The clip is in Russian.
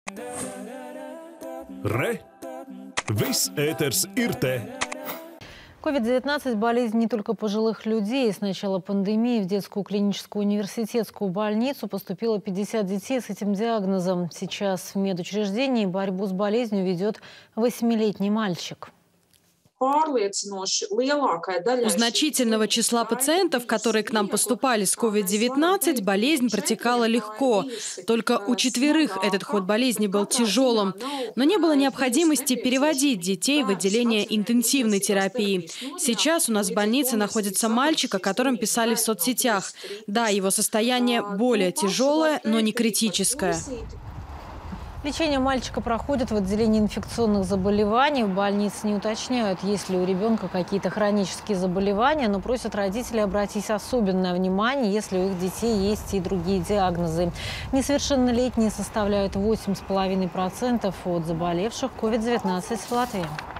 Re! Viss ēters ir te! COVID-19 – болезнь не только пожилых людей. С начала пандемии в детскую клиническую университетскую больницу поступило 50 детей с этим диагнозом. Сейчас в медучреждении борьбу с болезнью ведет 8-летний мальчик. У значительного числа пациентов, которые к нам поступали с COVID-19, болезнь протекала легко. Только у 4 этот ход болезни был тяжелым. Но не было необходимости переводить детей в отделение интенсивной терапии. Сейчас у нас в больнице находится мальчик, о котором писали в соцсетях. Да, его состояние более тяжелое, но не критическое. Лечение мальчика проходит в отделении инфекционных заболеваний. В больнице не уточняют, есть ли у ребенка какие-то хронические заболевания, но просят родителей обратить особенное внимание, если у их детей есть и другие диагнозы. Несовершеннолетние составляют 8,5% от заболевших COVID-19 в Латвии.